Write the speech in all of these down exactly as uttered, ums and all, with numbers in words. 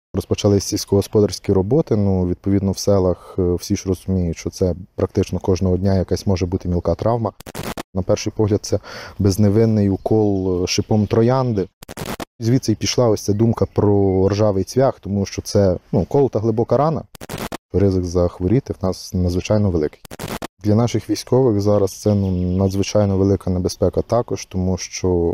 Розпочались сільськогосподарські роботи, ну, відповідно, в селах всі ж розуміють, що це практично кожного дня якась може бути мілка травма. На перший погляд, це безневинний укол шипом троянди. Звідси й пішла ось ця думка про ржавий цвях, тому що це ну, колота глибока рана. Ризик захворіти в нас надзвичайно великий. Для наших військових зараз це ну, надзвичайно велика небезпека також, тому що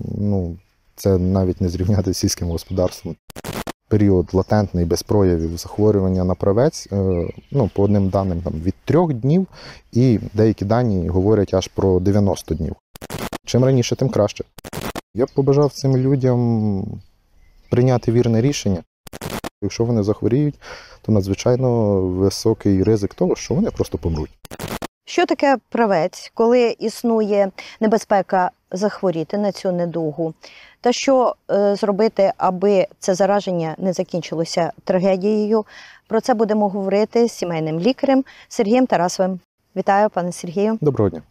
ну, це навіть не зрівняти з сільським господарством. Період латентний, без проявів захворювання на правець, ну, по одним даним там, від трьох днів, і деякі дані говорять аж про дев'яносто днів. Чим раніше, тим краще. Я б побажав цим людям прийняти вірне рішення. Якщо вони захворіють, то надзвичайно високий ризик того, що вони просто помруть. Що таке правець, коли існує небезпека захворіти на цю недугу? Та що е, зробити, аби це зараження не закінчилося трагедією? Про це будемо говорити з сімейним лікарем Сергієм Тарасовим. Вітаю, пане Сергію. Доброго дня.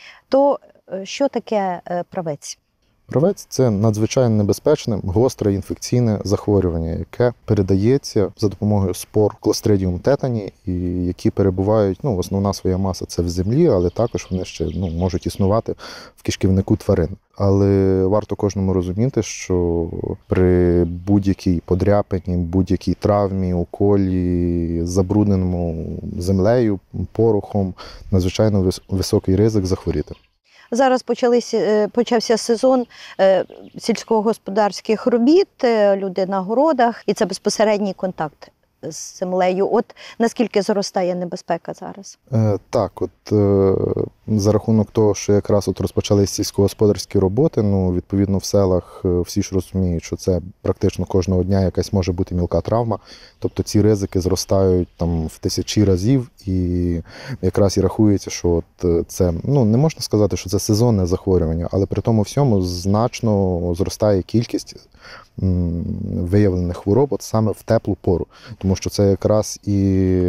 То що таке е, правець? Правець – це надзвичайно небезпечне, гостре інфекційне захворювання, яке передається за допомогою спор Clostridium tetani, і які перебувають, ну, основна своя маса – це в землі, але також вони ще ну, можуть існувати в кишківнику тварин. Але варто кожному розуміти, що при будь-якій подряпині, будь-якій травмі, уколі, забрудненому землею, порохом, надзвичайно високий ризик захворіти. Зараз почалися, почався сезон сільськогосподарських робіт, люди на городах, і це безпосередній контакт з землею. От наскільки зростає небезпека зараз? Е, так, от е, за рахунок того, що якраз от розпочались сільськогосподарські роботи, ну, відповідно, в селах всі ж розуміють, що це практично кожного дня якась може бути мілка травма. Тобто ці ризики зростають там в тисячі разів, і якраз і рахується, що от це, ну, не можна сказати, що це сезонне захворювання, але при тому всьому значно зростає кількість виявлених хвороб от саме в теплу пору, тому що це якраз і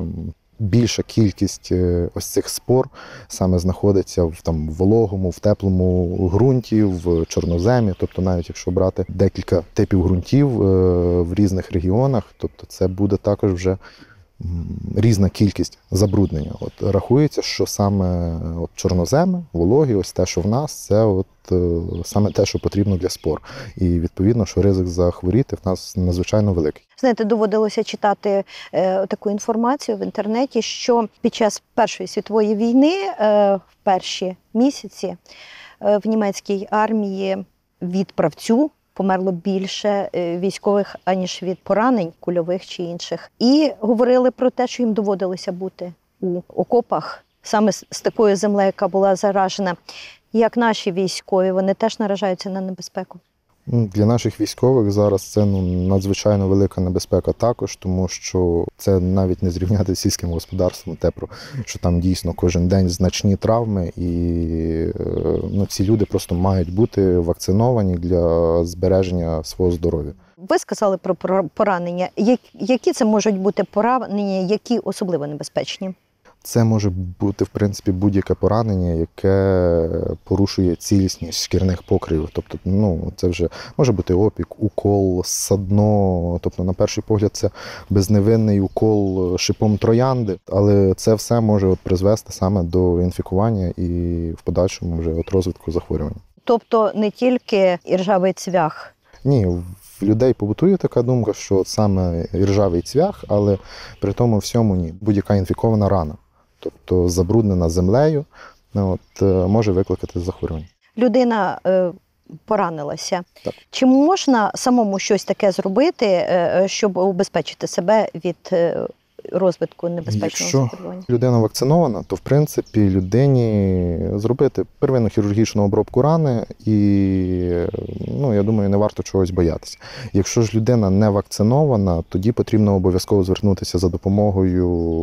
більша кількість ось цих спор саме знаходиться в там вологому, в теплому ґрунті, в чорноземі. Тобто навіть якщо брати декілька типів ґрунтів в різних регіонах, тобто це буде також вже різна кількість забруднення. От рахується, що саме от чорноземи, вологі, ось те, що в нас, це от саме те, що потрібно для спор. І відповідно, що ризик захворіти в нас надзвичайно великий. Знаєте, доводилося читати е, таку інформацію в інтернеті, що під час Першої світової війни, е, в перші місяці, е, в німецькій армії від правцю померло більше військових, аніж від поранень кульових чи інших. І говорили про те, що їм доводилося бути у окопах саме з такою землею, яка була заражена. Як наші військові, вони теж наражаються на небезпеку? Для наших військових зараз це ну, надзвичайно велика небезпека також, тому що це навіть не зрівняти з сільським господарством, те, що там дійсно кожен день значні травми, і ну, ці люди просто мають бути вакциновані для збереження свого здоров'я. Ви сказали про поранення. Які це можуть бути поранення, які особливо небезпечні? Це може бути, в принципі, будь-яке поранення, яке порушує цілісність шкірних покривів. Тобто, ну, це вже може бути опік, укол, ссадно. Тобто, на перший погляд, це безневинний укол шипом троянди, але це все може от призвести саме до інфікування і в подальшому вже от розвитку захворювання. Тобто, не тільки іржавий цвях? Ні, в людей побутує така думка, що саме іржавий цвях, але при тому всьому ні. Будь-яка інфікована рана, тобто забруднена землею, от, може викликати захворювання. Людина е, поранилася. Так. Чи можна самому щось таке зробити, е, щоб убезпечити себе від е, розвитку небезпечного захворювання? Якщо людина вакцинована, то в принципі людині зробити первинну хірургічну обробку рани і, ну, я думаю, не варто чогось боятися. Якщо ж людина не вакцинована, тоді потрібно обов'язково звернутися за допомогою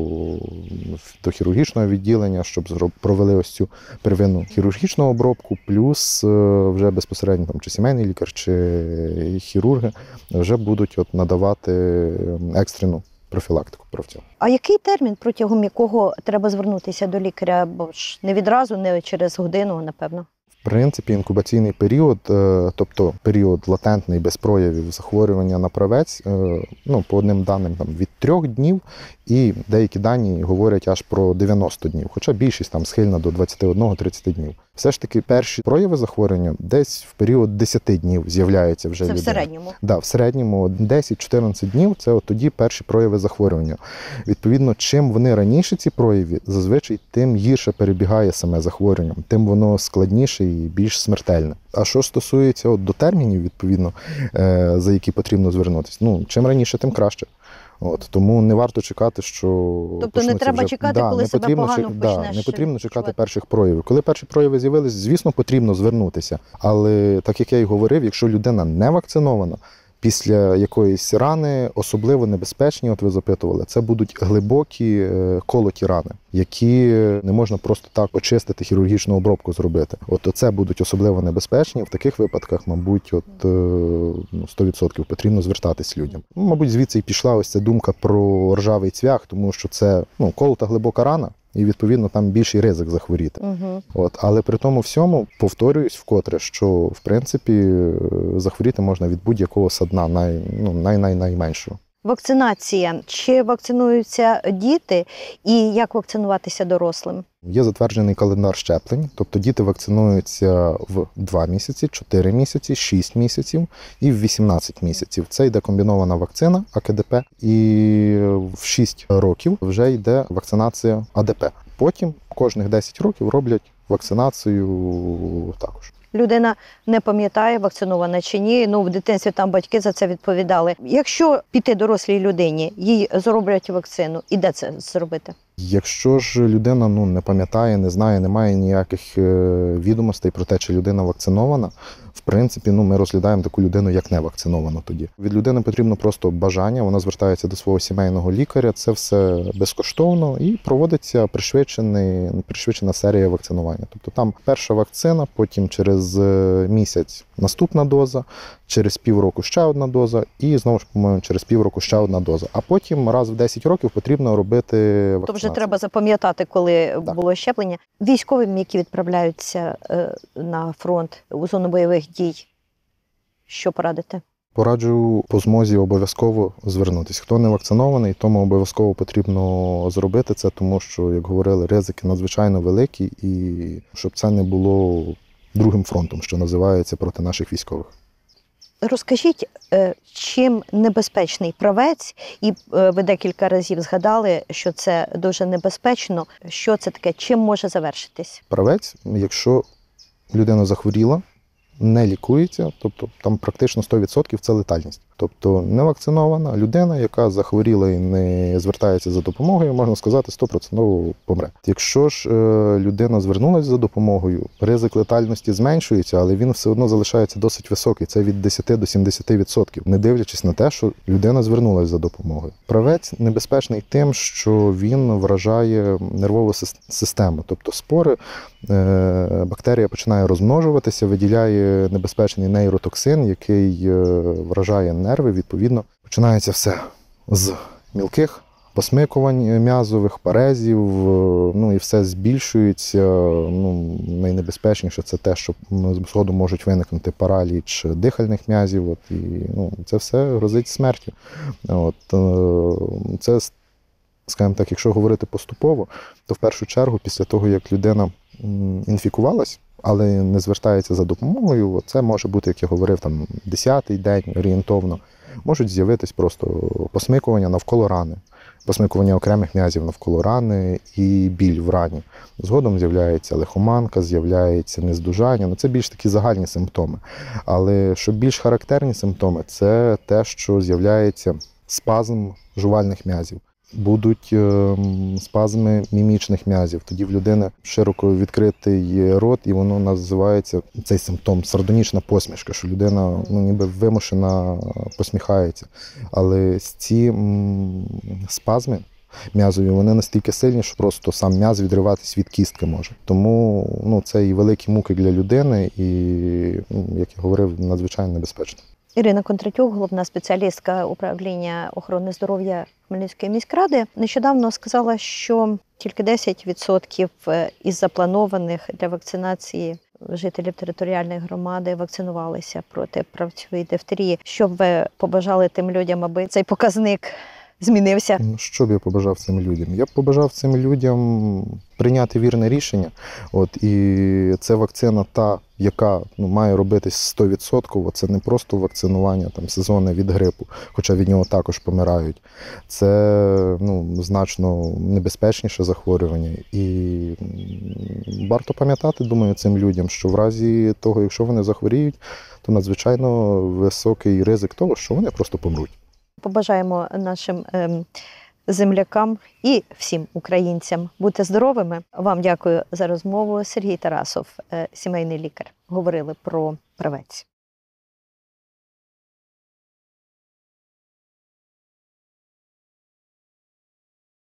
до хірургічного відділення, щоб провели ось цю первинну хірургічну обробку, плюс вже безпосередньо там, чи сімейний лікар, чи хірурги вже будуть от надавати екстрену профілактику правця. А який термін, протягом якого треба звернутися до лікаря? Бо ж не відразу, не через годину, напевно. В принципі, інкубаційний період, е, тобто період латентний без проявів захворювання на правець, е, ну, по одним даним там, від трьох днів, і деякі дані говорять аж про дев'яносто днів, хоча більшість там схильна до двадцять один - тридцять днів. Все ж таки перші прояви захворювання десь в період десять днів з'являються вже Це людина. в середньому? Да, в середньому десять-чотирнадцять днів – це от тоді перші прояви захворювання. Відповідно, чим вони раніше ці прояви, зазвичай тим гірше перебігає саме захворювання, тим воно складніше і більш смертельне. А що стосується от, до термінів, відповідно, е, за які потрібно звернутися, ну, чим раніше, тим краще. От, тому не варто чекати, що Тобто не треба вже... чекати, да, коли не себе потрібно погано чек... почнеш да, не потрібно чекати відчувати. перших проявів. Коли перші прояви з'явились, звісно, потрібно звернутися. Але, так як я й говорив, якщо людина не вакцинована, після якоїсь рани особливо небезпечні, от ви запитували, це будуть глибокі е, колоті рани, які не можна просто так очистити, хірургічну обробку зробити. От це будуть особливо небезпечні. В таких випадках, мабуть, от, е, ну, сто відсотків потрібно звертатись людям. Ну, мабуть, звідси і пішла ось ця думка про ржавий цвях, тому що це ну, колота глибока рана, і, відповідно, там більший ризик захворіти. Угу. От, але при тому всьому, повторююсь вкотре, що, в принципі, захворіти можна від будь-якого садна, най, ну, най-най-найменшого. Вакцинація. Чи вакцинуються діти і як вакцинуватися дорослим? Є затверджений календар щеплень, тобто діти вакцинуються в два місяці, чотири місяці, шість місяців і в вісімнадцять місяців. Це йде комбінована вакцина А К Д П, і в шість років вже йде вакцинація А Д П. Потім кожних десять років роблять вакцинацію також. Людина не пам'ятає, вакцинована чи ні. Ну, в дитинстві там батьки за це відповідали. Якщо піти дорослій людині, їй зроблять вакцину, і де це зробити? Якщо ж людина ну, не пам'ятає, не знає, не має ніяких е, відомостей про те, чи людина вакцинована, в принципі, ну, ми розглядаємо таку людину як не вакциновану тоді. Від людини потрібно просто бажання, вона звертається до свого сімейного лікаря, це все безкоштовно і проводиться пришвидшений, пришвидшена серія вакцинування. Тобто там перша вакцина, потім через місяць наступна доза, через півроку ще одна доза і знову ж, по-моєму, через півроку ще одна доза. А потім раз в десять років потрібно робити вакцинацію. То вже треба запам'ятати, коли Так. було щеплення. Військовим, які відправляються е, на фронт у зону бойових дій, що порадити? Пораджу по змозі обов'язково звернутися. Хто не вакцинований, тому обов'язково потрібно зробити це, тому що, як говорили, ризики надзвичайно великі і щоб це не було другим фронтом, що називається, проти наших військових. Розкажіть, е, чим небезпечний правець, і е, ви декілька разів згадали, що це дуже небезпечно. Що це таке? Чим може завершитись? Правець, якщо людина захворіла, не лікується, тобто там практично сто відсотків це летальність. Тобто невакцинована людина, яка захворіла і не звертається за допомогою, можна сказати, сто відсотків помре. Якщо ж е, людина звернулася за допомогою, ризик летальності зменшується, але він все одно залишається досить високий. Це від десяти до сімдесяти відсотків, не дивлячись на те, що людина звернулася за допомогою. Правець небезпечний тим, що він вражає нервову систему. Тобто спори, е, бактерія починає розмножуватися, виділяє небезпечний нейротоксин, який е, вражає нерви, відповідно, починається все з мілких посмикувань м'язових, парезів, ну і все збільшується. Ну, найнебезпечніше це те, що згодом можуть виникнути параліч дихальних м'язів, от, і ну, це все грозить смертю. От, це, скажімо так, якщо говорити поступово, то в першу чергу, після того, як людина інфікувалась, але не звертається за допомогою, це може бути, як я говорив, там десятий день орієнтовно. Можуть з'явитись просто посмикування навколо рани, посмикування окремих м'язів навколо рани і біль в рані. Згодом з'являється лихоманка, з'являється нездужання. Ну, це більш такі загальні симптоми. Але що більш характерні симптоми, це те, що з'являється спазм жувальних м'язів. Будуть е, спазми мімічних м'язів. Тоді в людини широко відкритий рот, і воно називається, цей симптом, сардонічна посмішка, що людина ну, ніби вимушена посміхається. Але ці м, спазми м'язові, вони настільки сильні, що просто сам м'яз відриватись від кістки може. Тому ну, це і великі муки для людини, і, ну, як я говорив, надзвичайно небезпечно. Ірина Кондратюк, головна спеціалістка управління охорони здоров'я Хмельницької міськради, нещодавно сказала, що тільки десять відсотків із запланованих для вакцинації жителів територіальної громади вакцинувалися проти правцевої дифтерії. Що б ви побажали тим людям, аби цей показник змінився? Ну, що б я побажав цим людям? Я б побажав цим людям прийняти вірне рішення. От, і це вакцина та, яка ну, має робитись сто відсотків. Це не просто вакцинування там, сезонне від грипу, хоча від нього також помирають. Це ну, значно небезпечніше захворювання. І варто пам'ятати, думаю, цим людям, що в разі того, якщо вони захворіють, то надзвичайно високий ризик того, що вони просто помруть. Побажаємо нашим ем, землякам і всім українцям бути здоровими. Вам дякую за розмову. Сергій Тарасов, е, сімейний лікар. Говорили про правець.